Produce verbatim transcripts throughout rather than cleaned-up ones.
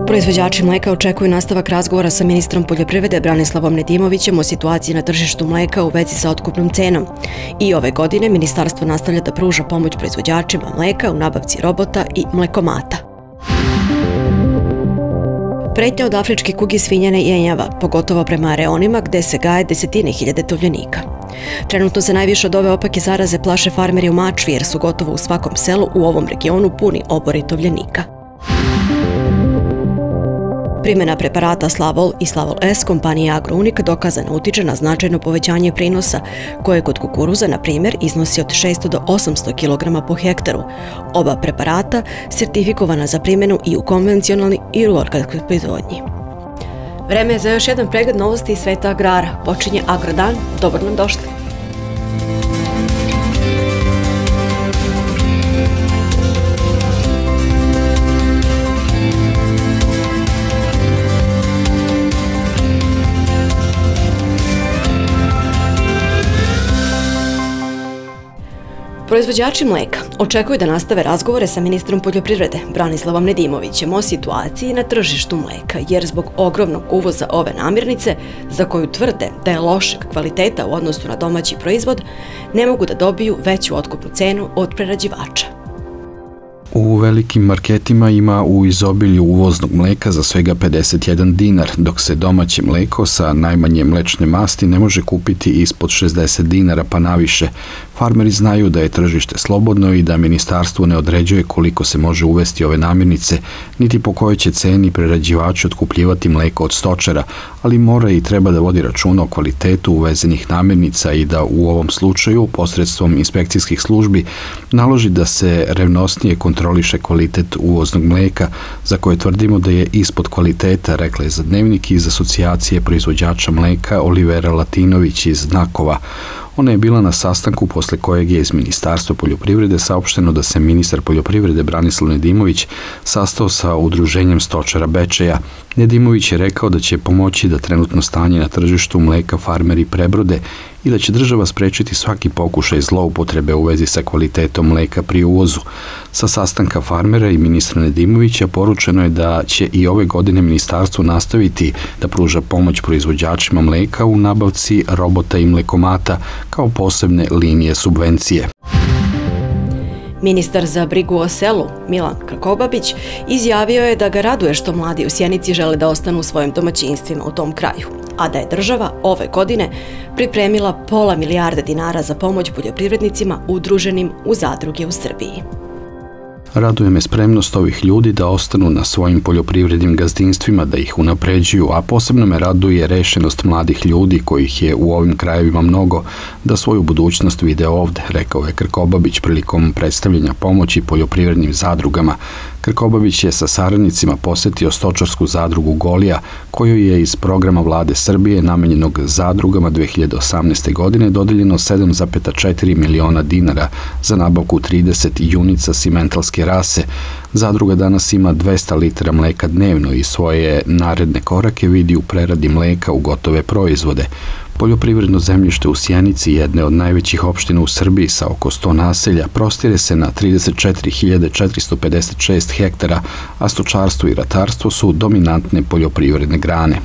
Proizvođači mleka očekuju nastavak razgovora sa ministrom poljoprivrede Branislavom Nedimovićem o situaciji na tržištu mleka u vezi sa otkupnom cenom. I ove godine ministarstvo nastavlja da pruža pomoć proizvođačima mleka u nabavci robota i mlekomata. Pretnja od afričke kuge svinja ne jenjava, pogotovo prema areonima gde se gaje desetine hiljade tovljenika. Trenutno se najviše od ove opake zaraze plaše farmeri u Mačvi jer su gotovo u svakom selu u ovom regionu puni obori tovljenika. Primjena preparata Slavol i Slavol S kompanije Agrounik dokazano utiče na značajno povećanje prinosa, koje kod kukuruza, na primjer, iznosi od šesto do osamsto kilograma po hektaru. Oba preparata sertifikovana za primjenu i u konvencionalnoj i u organskoj proizvodnji. Vreme je za još jedan pregled novosti iz sveta agrara. Počinje Agrodan. Dobro nam došli. Proizvođači mleka očekuju da nastave razgovore sa ministrom poljoprivrede Branislavom Nedimovićem o situaciji na tržištu mleka, jer zbog ogromnog uvoza ove namirnice, za koju tvrde da je lošeg kvaliteta u odnosu na domaći proizvod, ne mogu da dobiju veću otkupnu cenu od prerađivača. U velikim marketima ima u izobilju uvoznog mleka za svega pedeset jedan dinar, dok se domaće mleko sa najmanje mlečne masti ne može kupiti ispod šezdeset dinara pa naviše. Farmeri znaju da je tržište slobodno i da ministarstvo ne određuje koliko se može uvesti ove namirnice, niti po kojoj će ceni prerađivači otkupljivati mleko od stočara, ali mora i treba da vodi računa o kvalitetu uvezenih namirnica i da u ovom slučaju, posredstvom inspekcijskih službi, naloži da se revnosnije kontroliše kvalitet uvoznog mleka, za koje tvrdimo da je ispod kvaliteta, rekla je za Dnevnik iz Asocijacije proizvođača mleka Olivera Latinović iz Nakova. Ona je bila na sastanku posle kojeg je iz Ministarstva poljoprivrede saopšteno da se ministar poljoprivrede Branislav Nedimović sastao sa udruženjem stočara Bečeja. Nedimović je rekao da će pomoći da trenutno stanje na tržištu mleka farmeri prebrode i da će država sprečiti svaki pokušaj zloupotrebe u vezi sa kvalitetom mleka pri uvozu. Sa sastanka farmera i ministra Nedimovića poručeno je da će i ove godine ministarstvo nastaviti da pruža pomoć proizvođačima mleka u nabavci robota i mlekomata kao posebne linije subvencije. Ministar za brigu o selu, Milan Krkobabić, izjavio je da ga raduje što mladi u Sjenici žele da ostanu u svojim domaćinstvima u tom kraju, a da je država ove godine pripremila pola milijarde dinara za pomoć poljoprivrednicima udruženim u zadruge u Srbiji. Raduje me spremnost ovih ljudi da ostanu na svojim poljoprivrednim gazdinstvima, da ih unapređuju, a posebno me raduje rešenost mladih ljudi kojih je u ovim krajevima mnogo, da svoju budućnost vide ovde, rekao je Krkobabić prilikom predstavljanja pomoći poljoprivrednim zadrugama. Krkobabić je sa saradnicima posetio stočarsku zadrugu Golija, kojoj je iz programa vlade Srbije namenjenog zadrugama dve hiljade osamnaeste. godine dodeljeno sedam zarez četiri miliona dinara za nabavku trideset junica simentalske rase. Zadruga danas ima dvesta litara mleka dnevno i svoje naredne korake vidi u preradi mleka u gotove proizvode. Poljoprivredno zemljište u Sjenici, jedne od najvećih opština u Srbiji sa oko sto naselja, prostire se na trideset četiri hiljade četiristo pedeset šest hektara, a stočarstvo i ratarstvo su dominantne poljoprivredne grane.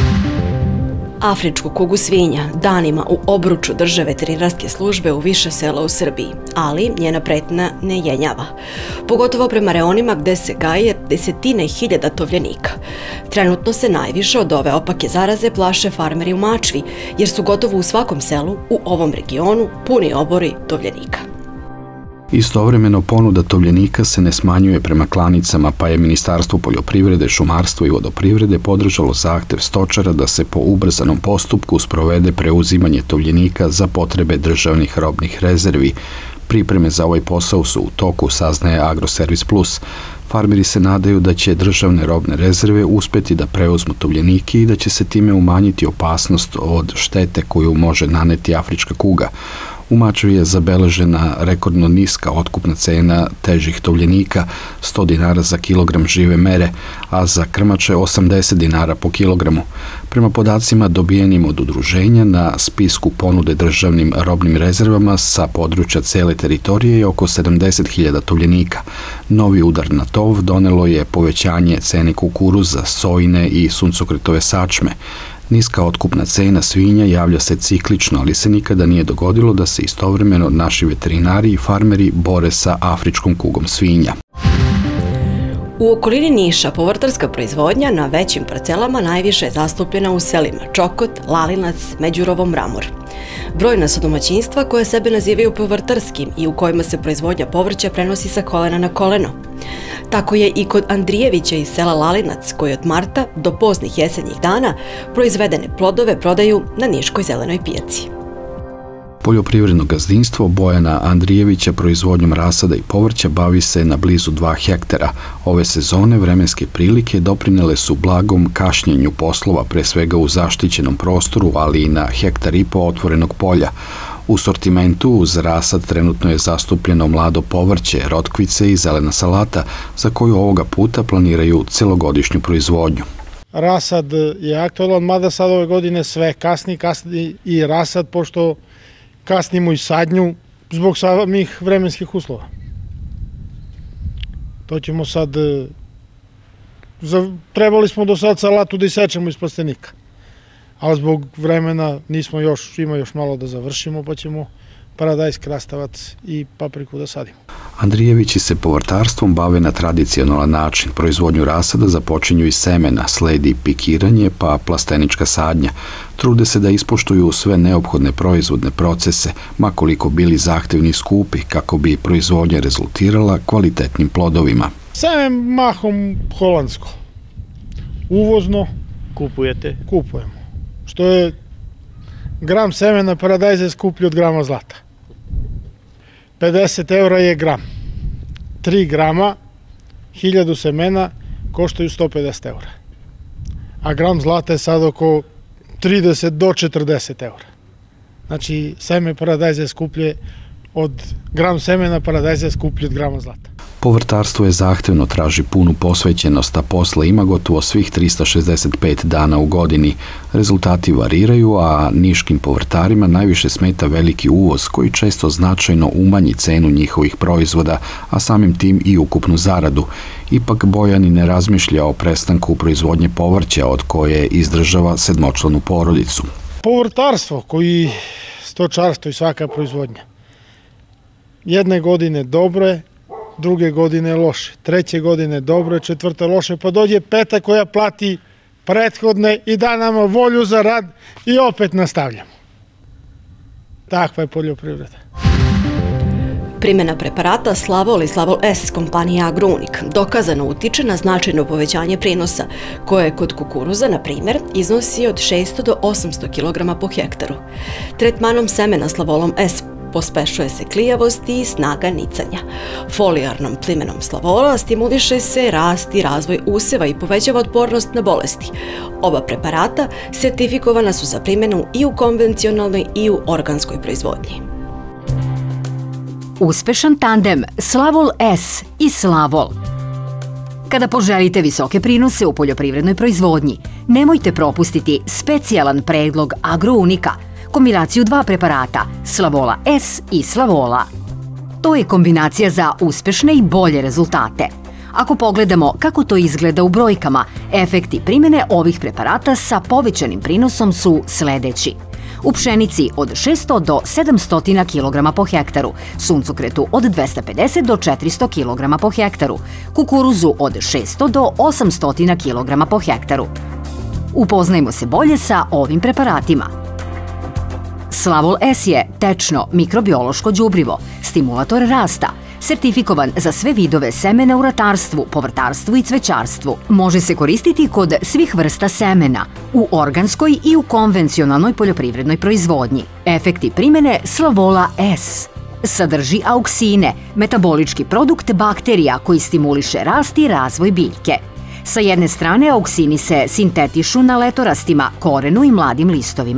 Afričku kugu svinja danima u obruču drže veterinarske službe u više sela u Srbiji, ali njena pretnja ne jenjava, pogotovo prema reonima gde se gaje desetine hiljada tovljenika. Trenutno se najviše od ove opake zaraze plaše farmeri u Mačvi, jer su gotovo u svakom selu u ovom regionu puni obori tovljenika. Istovremeno ponuda tovljenika se ne smanjuje prema klanicama, pa je Ministarstvo poljoprivrede, šumarstva i vodoprivrede podržalo zahtev stočara da se po ubrzanom postupku sprovede preuzimanje tovljenika za potrebe državnih robnih rezervi. Pripreme za ovaj posao su u toku, saznaje Agroservis Plus. Farmeri se nadaju da će državne robne rezerve uspeti da preuzmu tovljenike i da će se time umanjiti opasnost od štete koju može naneti afrička kuga. U Mačvi je zabeležena rekordno niska otkupna cena težih tovljenika, sto dinara za kilogram žive mere, a za krmače osamdeset dinara po kilogramu. Prema podacima dobijenim od udruženja, na spisku ponude državnim robnim rezervama sa područja cele teritorije je oko sedamdeset hiljada tovljenika. Novi udar na tov donelo je povećanje cene kukuruza, sojine i suncokretove sačme. Niska otkupna cena svinja javlja se ciklično, ali se nikada nije dogodilo da se istovremeno naši veterinari i farmeri bore sa afričkom kugom svinja. U okolini Niša povrtarska proizvodnja na većim parcelama najviše je zastupljena u selima Čokot, Lalinac, Međurovo, Mramor. Brojna su domaćinstva koje sebe nazivaju povrtarskim i u kojima se proizvodnja povrća prenosi sa kolena na koleno. Tako je i kod Andrijevića iz sela Lalinac, koji od marta do poznih jesenjih dana proizvedene plodove prodaju na niškoj zelenoj pijaci. Poljoprivredno gazdinstvo Bojana Andrijevića proizvodnjom rasada i povrća bavi se na blizu dva hektara. Ove sezone vremenske prilike doprinele su blagom kašnjenju poslova, pre svega u zaštićenom prostoru, ali i na hektar i po otvorenog polja. U sortimentu uz rasad trenutno je zastupljeno mlado povrće, rotkvice i zelena salata, za koju ovoga puta planiraju celogodišnju proizvodnju. Rasad je aktualan, mada sad ove godine sve kasni, kasni i rasad, pošto kasnimo i sadnju zbog samih vremenskih uslova. To ćemo sad, trebali smo do sad salatu da isečemo iz plastenika, ali zbog vremena nismo još, ima još malo da završimo, pa ćemo paradajz, krastavac i papriku da sadimo. Andrijevići se povrtarstvom bave na tradicionalan način. Proizvodnju rasada započinju iz semena, sledi pikiranje pa plastenička sadnja. Trude se da ispoštuju sve neophodne proizvodne procese, ma koliko bili zahtevni i skupi, kako bi proizvodnja rezultirala kvalitetnim plodovima. Seme mahom holandsko. Uvozno kupujete? Kupujemo. Što je gram semena paradajza skuplji od grama zlata. pedeset eura je gram. tri grama, hiljadu semena koštaju sto pedeset eura. A gram zlata je sad oko trideset do četrdeset eura. Znači, seme paradajza je skuplje od gram semena paradajza je skuplje od grama zlata. Povrtarstvo je zahtevno, traži punu posvećenost, a posla ima gotovo svih trista šezdeset pet dana u godini. Rezultati variraju, a niškim povrtarima najviše smeta veliki uvoz, koji često značajno umanji cenu njihovih proizvoda, a samim tim i ukupnu zaradu. Ipak Bojani ne razmišlja o prestanku proizvodnje povrća, od koje izdržava sedmočlanu porodicu. Povrtarstvo, koji stočarstvo i svaka proizvodnja, jedne godine dobro je, druge godine loše, treće godine dobro je, četvrte loše, pa dođe peta koja plati prethodne i da nam volju za rad i opet nastavljamo. Takva je poljoprivreda. Primjena preparata Slavol i Slavol S kompanije Agrounik dokazano utiče na značajno povećanje prinosa, koje kod kukuruza, na primjer, iznosi od šesto do osamsto kilograma po hektaru. Tretmanom semena Slavolom S pospešuje se klijavost i snaga nicanja. Folijarnom plimenom Slavola stimuliše se rast i razvoj useva i povećava otpornost na bolesti. Oba preparata sertifikovana su za primjenu i u konvencionalnoj i u organskoj proizvodnji. Uspešan tandem Slavol S i Slavol. Kada poželite visoke prinose u poljoprivrednoj proizvodnji, nemojte propustiti specijalan predlog Agrounika, kombinaciju dva preparata, Slavola S i Slavola. To je kombinacija za uspešne i bolje rezultate. Ako pogledamo kako to izgleda u brojkama, efekti primjene ovih preparata sa povećanim prinosom su sledeći. U pšenici od šesto do sedamsto kilograma po hektaru, suncokretu od dvesta pedeset do četiristo kilograma po hektaru, kukuruzu od šesto do osamsto kilograma po hektaru. Upoznajmo se bolje sa ovim preparatima. Slavol S je tečno mikrobiološko đubrivo, stimulator rasta, sertifikovan za sve vidove semena u ratarstvu, povrtarstvu i cvećarstvu. Može se koristiti kod svih vrsta semena, u organskoj i u konvencionalnoj poljoprivrednoj proizvodnji. Efekti primjene Slavola S. Sadrži auksine, metabolički produkt bakterija koji stimuliše rast i razvoj biljke. Sa jedne strane auksini se sintetišu na letorastima, korenu i mladim listovima.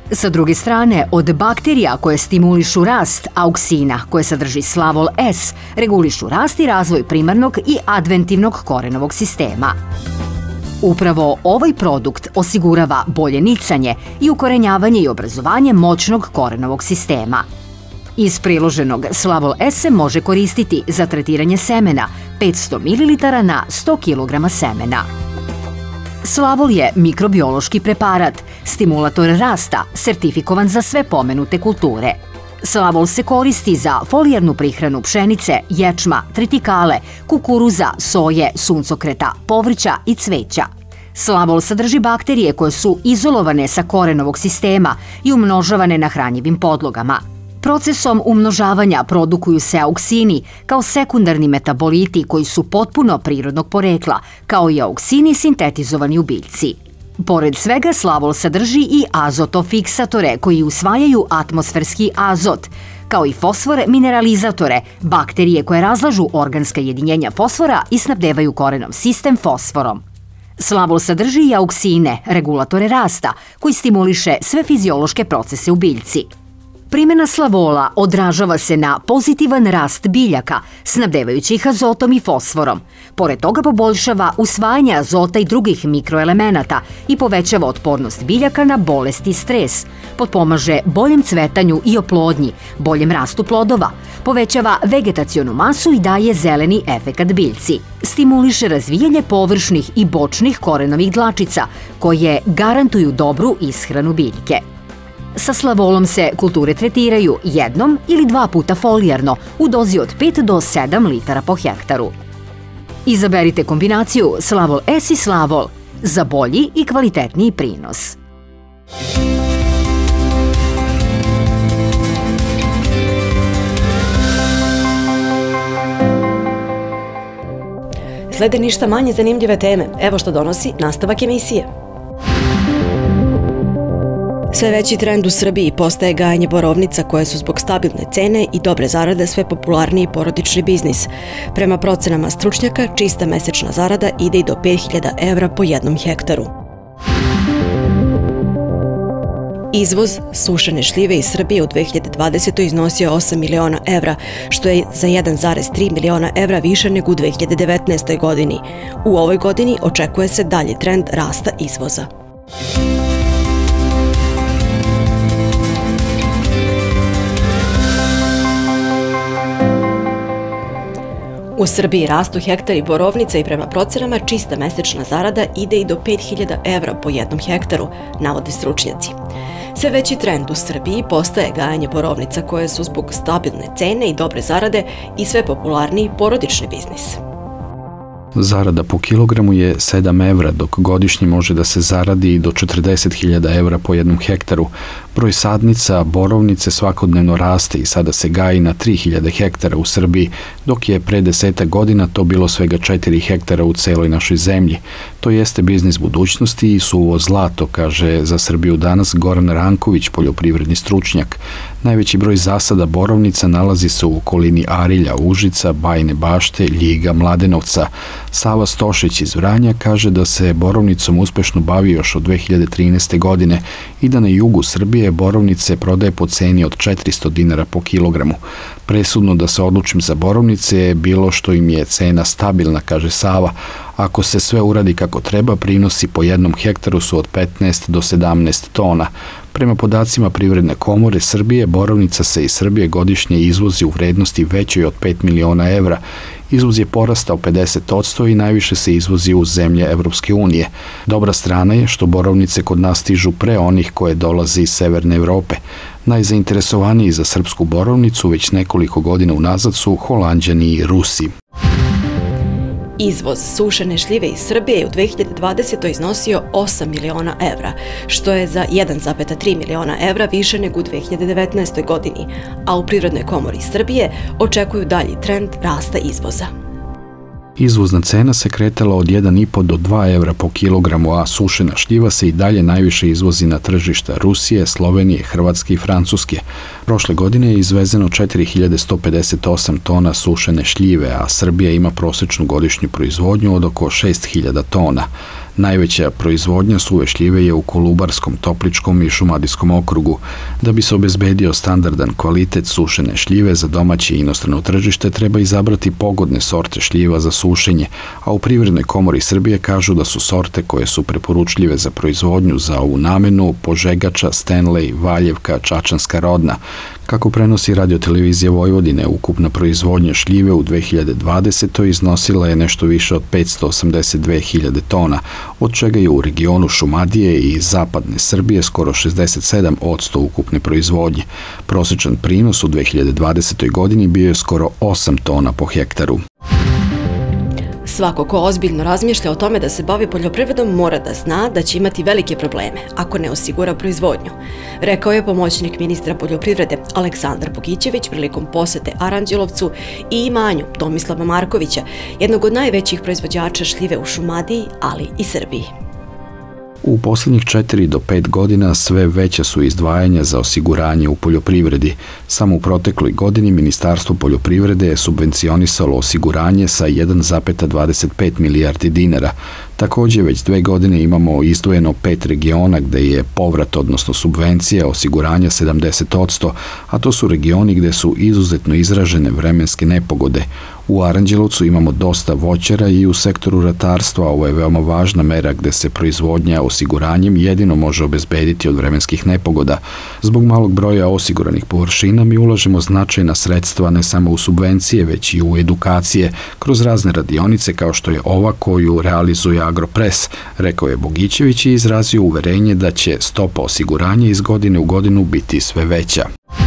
Sa druge strane, od bakterija koje stimulišu rast auksina, koje sadrži Slavol S, regulišu rast i razvoj primarnog i adventivnog korenovog sistema. Upravo ovaj produkt osigurava bolje nicanje i ukorenjavanje i obrazovanje moćnog korenovog sistema. Iz priloženog Slavol S se može koristiti za tretiranje semena, petsto mililitara na sto kilograma semena. Slavol je mikrobiološki preparat, stimulator rasta, sertifikovan za sve pomenute kulture. Slavol se koristi za folijarnu prihranu pšenice, ječma, tritikale, kukuruza, soje, suncokreta, povrća i cveća. Slavol sadrži bakterije koje su izolovane sa korenovog sistema i umnožavane na hranjivim podlogama. Procesom umnožavanja produkuju se auksini kao sekundarni metaboliti koji su potpuno prirodnog porekla, kao i auksini sintetizovani u biljci. Pored svega, Slavol sadrži i azotofiksatore koji usvajaju atmosferski azot, kao i fosfor mineralizatore, bakterije koje razlažu organska jedinjenja fosfora i snabdevaju korenov sistem fosforom. Slavol sadrži i auksine, regulatore rasta, koji stimuliše sve fiziološke procese u biljci. Primjena Slavola odražava se na pozitivan rast biljaka, snabdevajući ih azotom i fosforom. Pored toga poboljšava usvajanje azota i drugih mikroelemenata i povećava otpornost biljaka na bolest i stres, potpomaže boljem cvetanju i oplodnji, boljem rastu plodova, povećava vegetacionu masu i daje zeleni efekat biljci. Stimuliše razvijanje površnih i bočnih korenovih dlačica, koje garantuju dobru ishranu biljke. Sa Slavolom se kulture tretiraju jednom ili dva puta folijarno u dozi od pet do sedam litara po hektaru. Izaberite kombinaciju Slavol S i Slavol za bolji i kvalitetniji prinos. Slede ništa manje zanimljive teme. Evo što donosi nastavak emisije. Sve veći trend u Srbiji postaje gajanje borovnica koje su zbog stabilne cene i dobre zarade sve popularniji porodični biznis. Prema procenama stručnjaka, čista mesečna zarada ide i do pet hiljada evra po jednom hektaru. Izvoz sušene šljive iz Srbije u dve hiljade dvadesetoj. iznosio osam miliona evra, što je za jedan zarez tri miliona evra više nego u dve hiljade devetnaestoj. godini. U ovoj godini očekuje se dalji trend rasta izvoza. U Srbiji rastu hektari borovnica i prema procenama čista mesečna zarada ide i do pet hiljada evra po jednom hektaru, navode stručnjaci. Sve veći trend u Srbiji postaje gajanje borovnica koje su zbog stabilne cene i dobre zarade i sve popularniji porodični biznis. Zarada po kilogramu je sedam evra, dok godišnje može da se zaradi i do četrdeset hiljada evra po jednom hektaru. Broj sadnica borovnice svakodnevno raste i sada se gaji na tri hiljade hektara u Srbiji, dok je pre desetak godina to bilo svega četiri hektara u celoj našoj zemlji. To jeste biznis budućnosti i suvo zlato, kaže za Srbiju danas Goran Ranković, poljoprivredni stručnjak. Najveći broj zasada borovnica nalazi se u okolini Arilja, Užica, Bajine Bašte, Ljiga, Mladenovca. Sava Stošić iz Vranja kaže da se borovnicom uspešno bavi još od dve hiljade trinaeste. godine i da na jugu Srbije borovnice prodaje po ceni od četiristo dinara po kilogramu. Presudno da se odlučim za borovnice je bilo što im je cena stabilna, kaže Sava. Ako se sve uradi kako treba, prinosi po jednom hektaru su od petnaest do sedamnaest tona. Prema podacima Privredne komore Srbije, borovnica se iz Srbije godišnje izvozi u vrednosti većoj od pet miliona evra. Izvoz je porastao pedeset posto i najviše se izvozi u zemlje Evropske unije. Dobra strana je što borovnice kod nas stižu pre onih koje dolaze iz Severne Evrope. Najzainteresovaniji za srpsku borovnicu već nekoliko godina unazad su Holanđani i Rusi. Izvoz sušene šljive iz Srbije u dve hiljade dvadesetoj. iznosio osam miliona evra, što je za jedan zarez tri miliona evra više nego u dve hiljade devetnaestoj. godini, a u Privrednoj komori Srbije očekuju dalji trend rasta izvoza. Izvozna cena se kretala od jedan i po do dva evra po kilogramu, a sušena šljiva se i dalje najviše izvozi na tržišta Rusije, Slovenije, Hrvatske i Francuske. Prošle godine je izvezeno četiri hiljade sto pedeset osam tona sušene šljive, a Srbija ima prosečnu godišnju proizvodnju od oko šest hiljada tona. Najveća proizvodnja suve šljive je u Kolubarskom, Topličkom i Šumadijskom okrugu. Da bi se obezbedio standardan kvalitet sušene šljive za domaće i inostrano tržište, treba izabrati pogodne sorte šljiva za sušenje, a u Privrednoj komori Srbije kažu da su sorte koje su preporučljive za proizvodnju za ovu namenu Požegača, Stenlej, Valjevka, Čačanska rodna. Kako prenosi radiotelevizija Vojvodine, ukupna proizvodnja šljive u dve hiljade dvadesetoj iznosila je nešto više od petsto osamdeset dve hiljade tona, od čega je u regionu Šumadije i zapadne Srbije skoro šezdeset sedam posto ukupne proizvodnje. Prosečan prinos u dve hiljade dvadesetoj godini bio je skoro osam tona po hektaru. Svako ko ozbiljno razmišlja o tome da se bavi poljoprivredom mora da zna da će imati velike probleme ako ne osigura proizvodnju, rekao je pomoćnik ministra poljoprivrede Aleksandar Bogićević prilikom posete Aranđelovcu i imanju Tomislava Markovića, jednog od najvećih proizvođača šljive u Šumadiji, ali i Srbiji. U posljednjih četiri do pet godina sve veća su izdvajanja za osiguranje u poljoprivredi. Samo u protekloj godini Ministarstvo poljoprivrede je subvencionisalo osiguranje sa jedan zarez dvadeset pet milijardi dinara. Također već dve godine imamo izdvojeno pet regiona gde je povrat, odnosno subvencija osiguranja sedamdeset posto, a to su regioni gde su izuzetno izražene vremenske nepogode. U Aranđelovcu imamo dosta voćara i u sektoru ratarstva ovo je veoma važna mera gde se proizvodnja osiguranjem jedino može obezbediti od vremenskih nepogoda. Zbog malog broja osiguranih površina mi ulažemo značajna sredstva ne samo u subvencije, već i u edukacije kroz razne radionice kao što je ova koju realizuje Agropres, rekao je Bogićević i izrazio uverenje da će stopa osiguranja iz godine u godinu biti sve veća.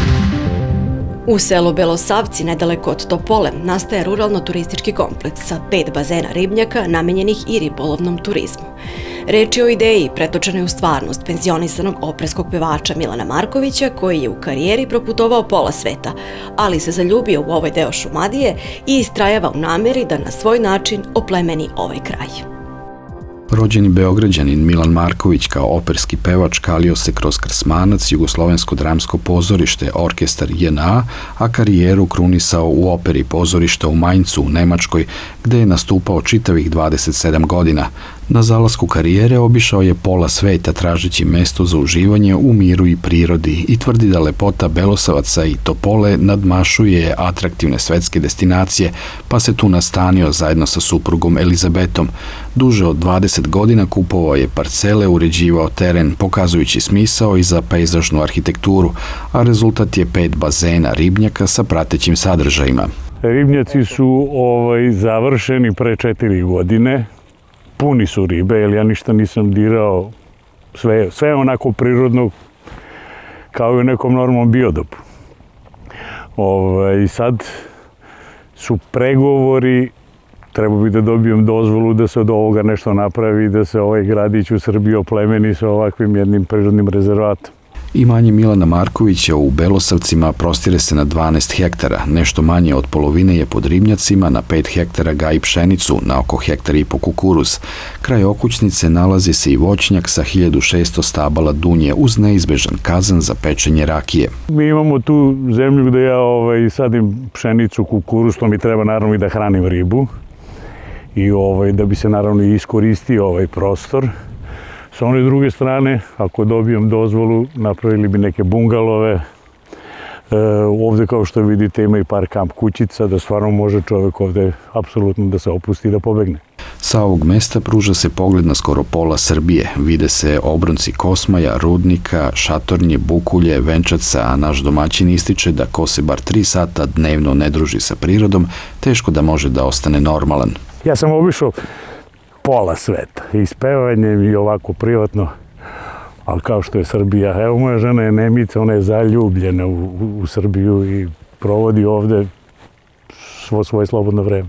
U selu Belosavci, nedaleko od Topole, nastaje ruralno-turistički kompleks sa pet bazena ribnjaka namenjenih i ribolovnom turizmu. Reč je o ideji pretočenoj u stvarnost penzionisanog operskog pevača Milana Markovića, koji je u karijeri proputovao pola sveta, ali se zaljubio u ovaj deo Šumadije i istrajava u nameri da na svoj način oplemeni ovaj kraj. Rođeni Beograđanin Milan Marković kao operski pevač kalio se kroz Krsmanac, Jugoslovensko dramsko pozorište, orkestar J N A, a karijeru krunisao u operi pozorišta u Maincu u Nemačkoj, gde je nastupao čitavih dvadeset sedam godina. Na zalasku karijere obišao je pola sveta tražeći mesto za uživanje u miru i prirodi i tvrdi da lepota Belosavaca i Topole nadmašuje atraktivne svetske destinacije, pa se tu nastanio zajedno sa suprugom Elizabetom. Duže od dvadeset godina kupovao je parcele, uređivao teren, pokazujući smisao i za pejzažnu arhitekturu, a rezultat je pet bazena ribnjaka sa pratećim sadržajima. Ribnjaci su ovaj, završeni pre četiri godine. Puni su ribe, jer ja ništa nisam dirao, sve, sve onako prirodno, kao i u nekom normalnom biodopu. Ove, sad su pregovori, treba bi da dobijem dozvolu da se od ovoga nešto napravi, da se ovaj gradić u Srbiji oplemeni sa ovakvim jednim prirodnim rezervatom. Imanje Milana Markovića u Belosavcima prostire se na dvanaest hektara, nešto manje od polovine je pod ribnjacima, na pet hektara gaji pšenicu, na oko hektar i po kukuruz. Kraj okućnice nalazi se i voćnjak sa hiljadu šesto stabala dunje uz neizbežan kazan za pečenje rakije. Mi imamo tu zemlju gde ja ovaj, sadim pšenicu, kukuruz, to mi treba naravno i da hranim ribu i ovaj, da bi se naravno i iskoristio ovaj prostor. Sa one druge strane, ako dobijem dozvolu, napravili bi neke bungalove. E, ovde, kao što vidite, ima i par kamp kućica, da stvarno može čovek ovde apsolutno da se opusti i da pobegne. Sa ovog mesta pruža se pogled na skoro pola Srbije. Vide se obronci Kosmaja, Rudnika, Šatornje, Bukulje, Venčaca, a naš domaćin ističe da ko se bar tri sata dnevno ne druži sa prirodom, teško da može da ostane normalan. Ja sam obišao pola sveta, i s pevanjem i ovako privatno, ali kao što je Srbija. Evo, moja žena je Nemica, ona je zaljubljena u, u, u Srbiju i provodi ovde svo svoje slobodno vreme.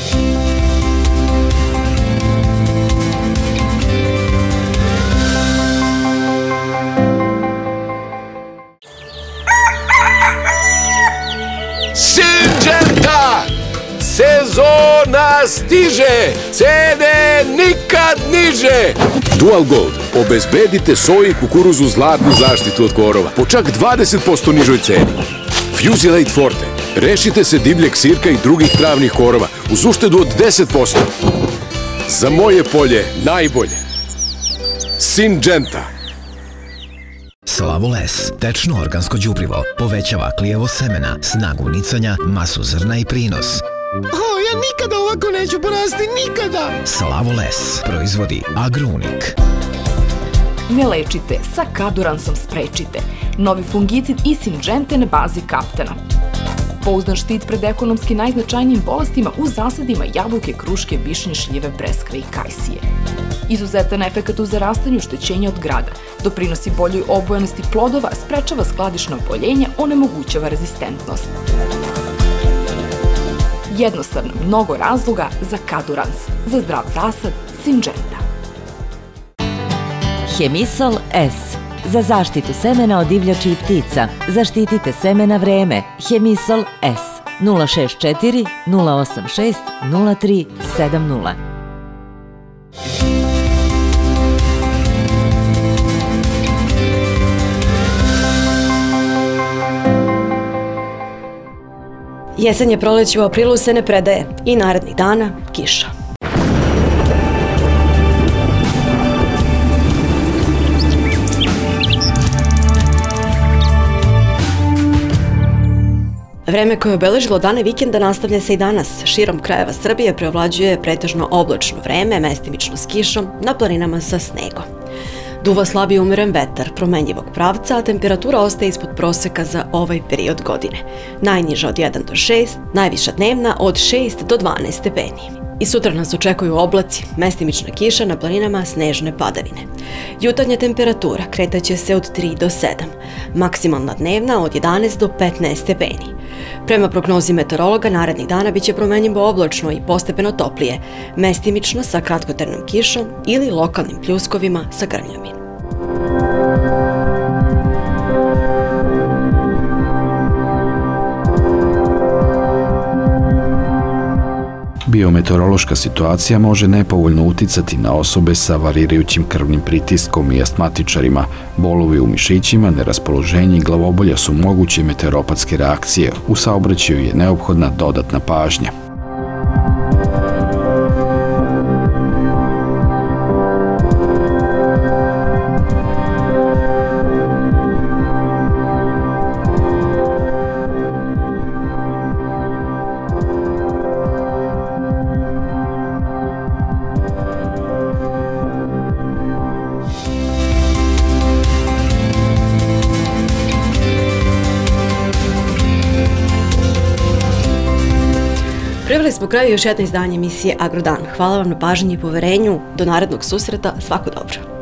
Sinđeta! Sezona stiže, cene nikad niže. Dual Gold. Obezbedite soji i kukuruzu zlatnu zaštitu od korova po čak dvadeset posto nižoj ceni. Fusilade Forte. Rešite se divljeg sirka i drugih travnih korova uz uštedu od deset posto. Za moje polje najbolje. Syngenta. Slavol S, tečno organsko đubrivo, povećava klijevo semena, snagu nicanja, masu zrna i prinos. O, ja nikada ovako neću porasti, nikada! Slavol S proizvodi Agrounik. Ne lečite, sa Kaduransom sprečite. Novi fungicid i Syngente na bazi kaptana. Pouzdan štit pred ekonomski najznačajnijim bolestima u zasadima jabuke, kruške, višnje, šljive, breskve i kajsije. Izuzetan efekat u zarastanju štećenja od grada, doprinosi boljoj obojanosti plodova, sprečava skladišna oboljenja, onemogućava rezistentnost. Jednostavno, mnogo razloga za Kadurans. Za zdrav zasad, Syngenta. Hemisol S. Za zaštitu semena od divljači i ptica. Zaštitite seme na vreme. Hemisol S. nula šest četiri nula osam šest nula tri sedam nula. Jesenje proleće u aprilu se ne predaje i narednih dana kiša. Vreme koje je obeležilo dane vikenda nastavlja se i danas. Širom krajeva Srbije preovlađuje pretežno oblačno vreme, mestimično s kišom, na planinama sa snegom. Duva slab i umeren vetar promenjivog pravca, a temperatura ostaje ispod proseka za ovaj period godine. Najniža od jedan do šest, najviša dnevna od šest do dvanaest stepeni. I sutra nas očekuju oblaci, mestimična kiša, na planinama snežne padavine. Jutarnja temperatura kretaće se od tri do sedam, maksimalna dnevna od jedanaest do petnaest stepeni. Prema prognozi meteorologa, narednih dana biće promenjivo oblačno i postepeno toplije, mestimično sa kratkotrajnom kišom ili lokalnim pljuskovima sa grmljavim. Biometeorološka situacija može nepovoljno uticati na osobe sa varirajućim krvnim pritiskom i astmatičarima. Bolovi u mišićima, neraspoloženje i glavobolja su moguće meteoropatske reakcije. U saobraćaju je neophodna dodatna pažnja. Priveli smo kraju još jedno izdanje emisije Agrodan. Hvala vam na pažnji i poverenju. Do narednog susreta. Svako dobro.